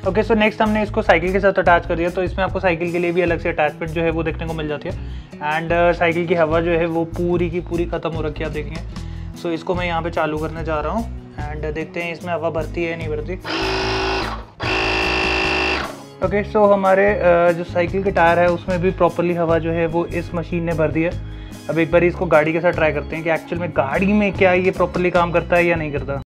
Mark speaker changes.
Speaker 1: Okay, so next हमने इसको cycle के साथ अटैच कर दिया, तो इसमें आपको साइकिल के लिए भी अलग से अटैचमेंट जो है वो देखने को मिल जाती है। एंड साइकिल की हवा जो है वो पूरी की पूरी ख़त्म हो रखी है, आप देखेंगे। सो इसको मैं यहाँ पे चालू करने जा रहा हूँ एंड देखते हैं इसमें हवा भरती है नहीं भरती। ओके, सो हमारे जो साइकिल के टायर है उसमें भी प्रॉपरली हवा जो है वो इस मशीन ने भर दी है। अब एक बार इसको गाड़ी के साथ ट्राई करते हैं कि एक्चुअल में गाड़ी में क्या ये प्रॉपरली काम करता है या नहीं करता।